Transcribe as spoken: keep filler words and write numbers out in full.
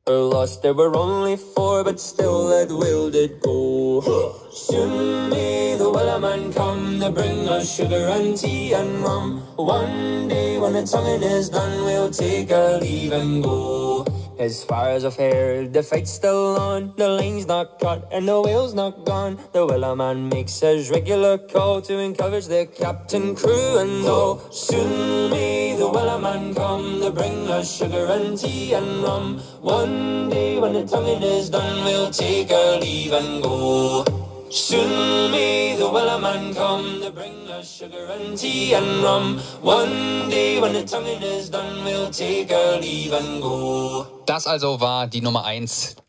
Lost there were only four, but still that will did go. Soon may the Wellerman come to bring us sugar and tea and rum. One day when the tonguing is done, we'll take our leave and go. As far as I've heard, the fight's still on, the line's not cut and the whale's not gone. The Wellerman makes his regular call to encourage the captain, crew and all. Soon may the Wellerman come to bring us sugar and tea and rum. One day when the tonguing is done, we'll take our leave and go. Soon may the Wellerman come to bring us sugar and tea and rum. One day when the tonguing is done, we'll take our leave and go. Das also war die Nummer eins